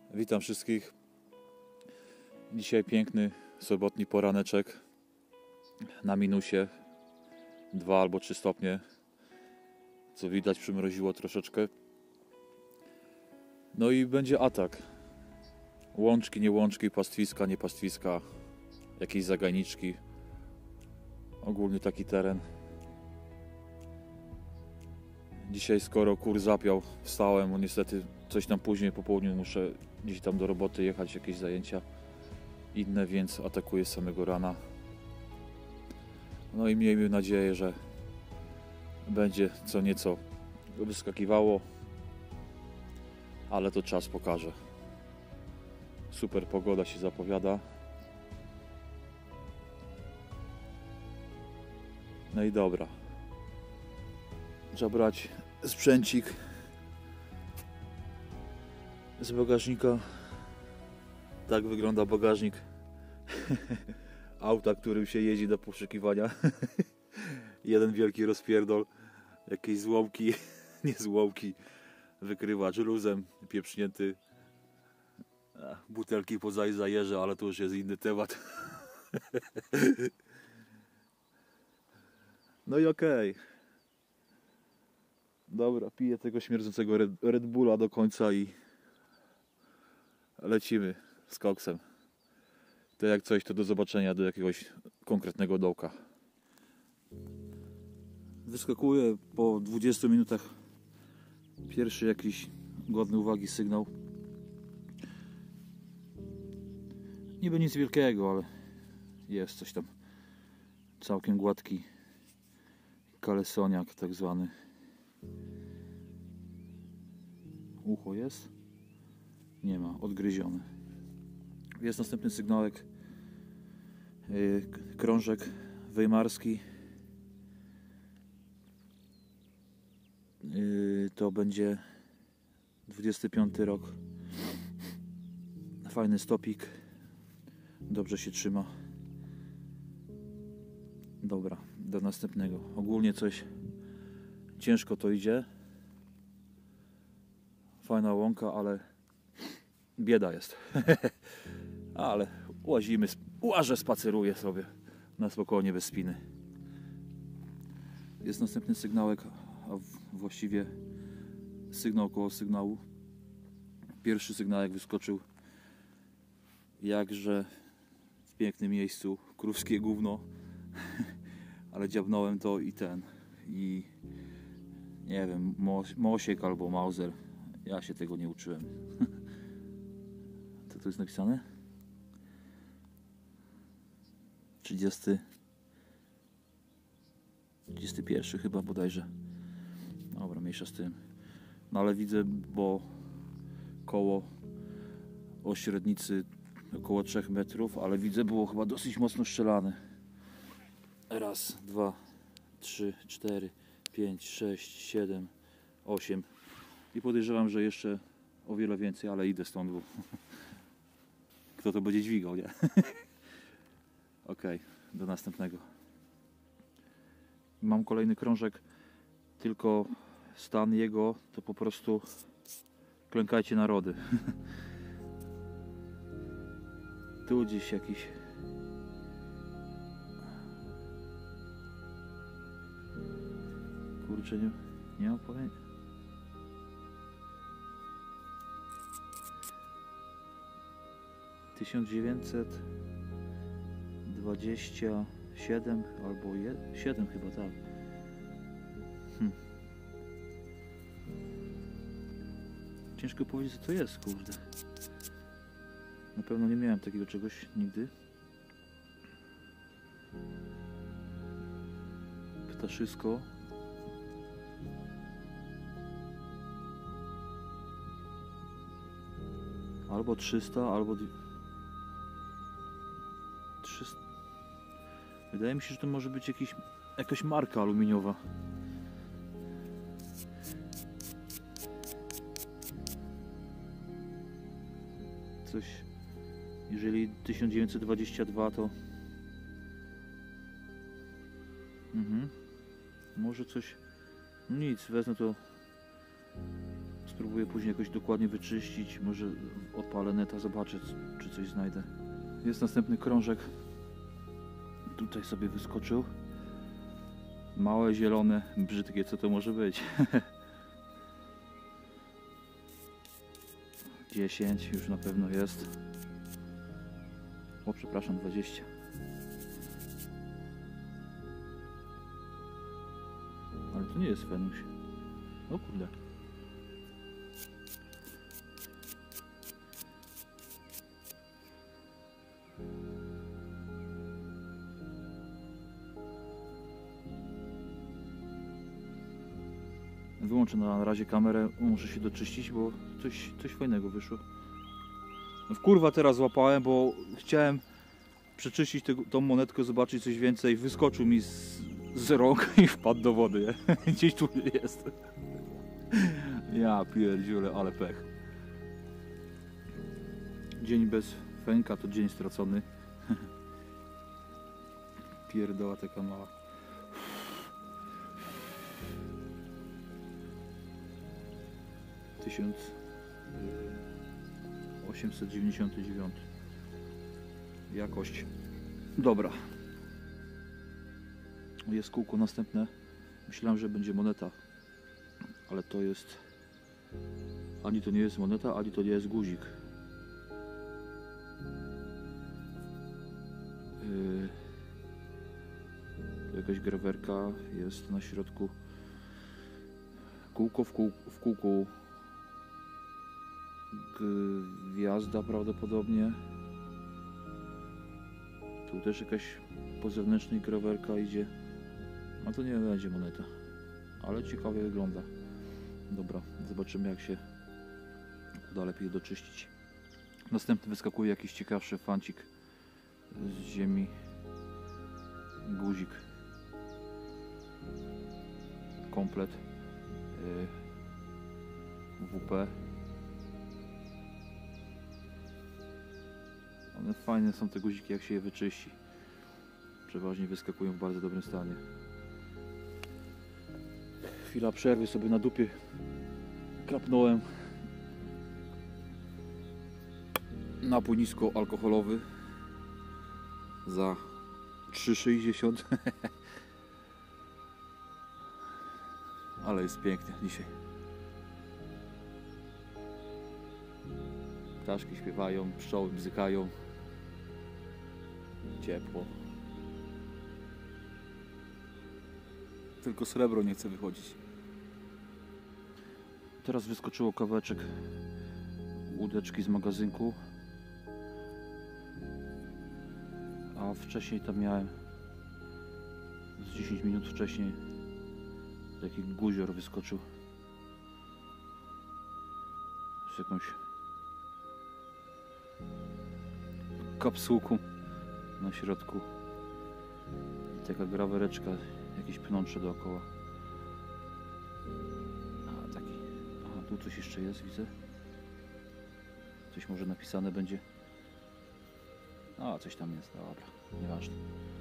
Witam wszystkich. Dzisiaj piękny sobotni poraneczek na minusie 2 albo 3 stopnie. Co widać, przymroziło troszeczkę. No i będzie atak. Łączki, nie łączki, pastwiska, nie pastwiska, jakieś zagajniczki. Ogólnie taki teren. Dzisiaj skoro kur zapiał, wstałem, bo niestety coś tam później po południu muszę gdzieś tam do roboty jechać, jakieś zajęcia inne, więc atakuję z samego rana. No i miejmy nadzieję, że będzie co nieco wyskakiwało, ale to czas pokaże. Super pogoda się zapowiada. No i dobra. Trzeba brać sprzęcik z bagażnika. Tak wygląda bagażnik auta, którym się jeździ do poszukiwania. Jeden wielki rozpierdol, jakieś złomki, nie złomki, wykrywacz luzem pieprznięty, butelki po zajerze, ale to już jest inny temat. No i okej. Dobra, piję tego śmierdzącego Red Bulla do końca i lecimy z koksem. To jak coś, to do zobaczenia do jakiegoś konkretnego dołka. Wyskakuję po 20 minutach. Pierwszy jakiś godny uwagi sygnał. Niby nic wielkiego, ale jest coś tam. Całkiem gładki kalesoniak tak zwany. Ucho jest? Nie ma, odgryzione. Jest następny sygnałek. Krążek weimarski. To będzie 25 rok. Fajny stopik. Dobrze się trzyma. Dobra, do następnego. Ogólnie coś ciężko to idzie. Fajna łąka, ale bieda jest. Ale łazimy, łażę, spaceruję sobie na spokojnie, bez spiny. Jest następny sygnałek, a właściwie sygnał koło sygnału. Pierwszy sygnałek wyskoczył jakże w pięknym miejscu, krówskie gówno. Ale dziabnąłem to i nie wiem, Mosiek albo Mauser. Ja się tego nie uczyłem. Co tu jest napisane? 31 chyba bodajże. Dobra, mniejsza z tym. No ale widzę, bo koło o średnicy około 3 metrów, ale widzę, było chyba dosyć mocno strzelane. Raz, 2, 3, 4, 5, 6, 7, 8 i podejrzewam, że jeszcze o wiele więcej, ale idę stąd, bo kto to będzie dźwigał, nie? Okej, do następnego. Mam kolejny krążek, tylko stan jego to po prostu klękajcie narody. Tu gdzieś jakiś kurczę, nie mam pojęcia. W 1927 albo 7 chyba, tak. Ciężko powiedzieć, co to jest, kurde. Na pewno nie miałem takiego czegoś nigdy. Ptaszysko. Albo 300, albo 300. Wydaje mi się, że to może być jakaś marka aluminiowa. Coś, jeżeli 1922 to może coś, nic, wezmę to Spróbuję później jakoś dokładnie wyczyścić, może odpalę neta, zobaczę czy coś znajdę. Jest następny krążek, tutaj sobie wyskoczył. Małe, zielone, brzydkie, co to może być? 10 już na pewno jest. O, przepraszam, 20. Ale to nie jest fenuś. O kurde. Wyłączę na razie kamerę, muszę się doczyścić, bo coś fajnego wyszło. No kurwa teraz złapałem, bo chciałem przeczyścić tą monetkę, zobaczyć coś więcej. Wyskoczył mi z rąk i wpadł do wody. Gdzieś tu jest. Ja pierdziule, ale pech. Dzień bez fenka to dzień stracony. Pierdoła taka mała. Tysiąc 899. Jakość. Dobra. Jest kółko następne. Myślałem, że będzie moneta. Ale to jest... Ani to nie jest moneta, ani to nie jest guzik. Jakaś grawerka jest na środku. Kółko w kółku. Gwiazda prawdopodobnie. Tu też jakaś po zewnętrznej grawerka idzie. A to nie będzie moneta. Ale ciekawie wygląda. Dobra, zobaczymy jak się uda lepiej doczyścić. Następny wyskakuje jakiś ciekawszy fancik z ziemi. Guzik. Komplet. WP. One fajne są te guziki jak się je wyczyści. Przeważnie wyskakują w bardzo dobrym stanie. Chwila przerwy, sobie na dupie kapnąłem napój niskoalkoholowy za 3,60. Ale jest pięknie dzisiaj. Ptaszki śpiewają, pszczoły bzykają. Ciepło. Tylko srebro nie chce wychodzić. Teraz wyskoczyło kawałeczek łódeczki z magazynku. A wcześniej tam miałem z 10 minut wcześniej taki guzior wyskoczył z jakąś kapsułką na środku i taka grawereczka, jakieś pnącze dookoła. A taki, aha, tu coś jeszcze jest, widzę. Coś może napisane będzie. A, coś tam jest, dobra, nieważne.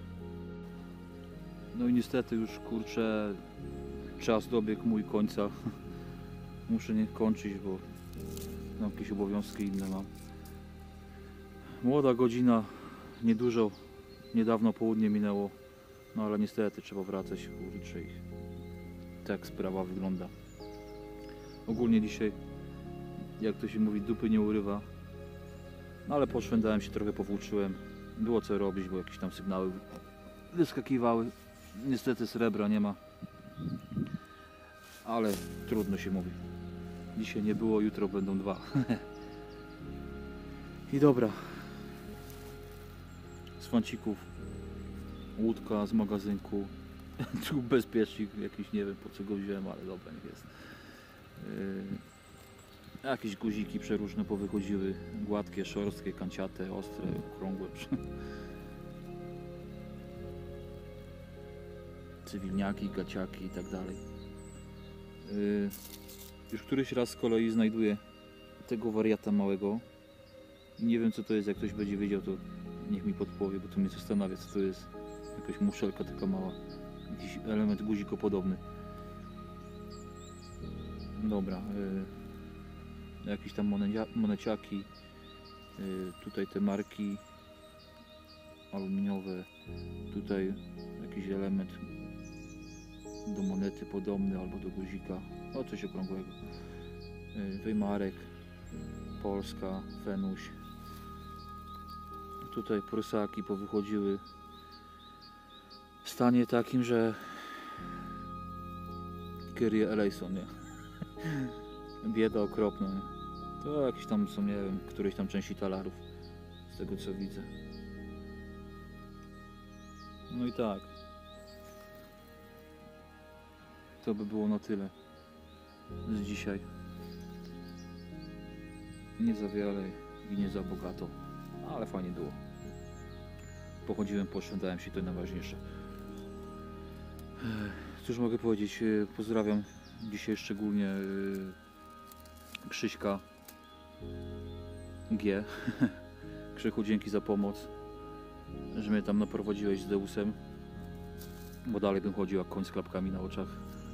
No i niestety już, kurczę, czas dobiegł mój końca. Muszę nie kończyć, bo mam jakieś obowiązki inne mam. Młoda godzina, niedużo, niedawno południe minęło. No ale niestety trzeba wracać, kurczę, i tak sprawa wygląda. Ogólnie dzisiaj, jak to się mówi, dupy nie urywa. No ale poszwędzałem się, trochę powłóczyłem. Było co robić, bo jakieś tam sygnały wyskakiwały. Niestety srebra nie ma. Ale trudno się mówi. Dzisiaj nie było, jutro będą dwa. I dobra. Z fancików. Łódka z magazynku. Tu bezpiecznik jakiś, nie wiem po co go wziąłem, ale dobra, niech jest. Jakieś guziki przeróżne powychodziły. Gładkie, szorstkie, kanciate, ostre, okrągłe. Cywilniaki, gaciaki i tak dalej. Już któryś raz z kolei znajduję tego wariata małego. I nie wiem co to jest, jak ktoś będzie wiedział, to niech mi podpowie, bo to mnie zastanawia co to jest. Jakaś muszelka taka mała. Jakiś element guzikopodobny. Dobra. jakieś tam moneciaki, tutaj te marki aluminiowe, tutaj jakiś element do monety podobny albo do guzika, no coś okrągłego. Weimarek, Polska, Fenuś. Tutaj prusaki powychodziły w stanie takim, że Kyrie eleison, nie? Bieda okropna, nie? To jakieś tam są, nie wiem, któreś tam części talarów, z tego co widzę. No i tak. To by było na tyle z dzisiaj. Nie za wiele i nie za bogato, ale fajnie było. Pochodziłem, poszedłem się, to najważniejsze. Cóż mogę powiedzieć, pozdrawiam dzisiaj szczególnie Krzyśka G. Krzychu, dzięki za pomoc, że mnie tam naprowadziłeś z Deusem, bo dalej bym chodził jak koń z klapkami na oczach.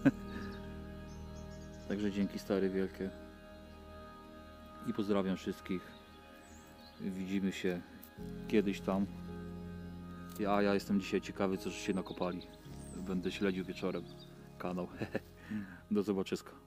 Także dzięki stary wielkie i pozdrawiam wszystkich. Widzimy się kiedyś tam. Ja jestem dzisiaj ciekawy, co się nakopali. Będę śledził wieczorem kanał. Do zobaczyska.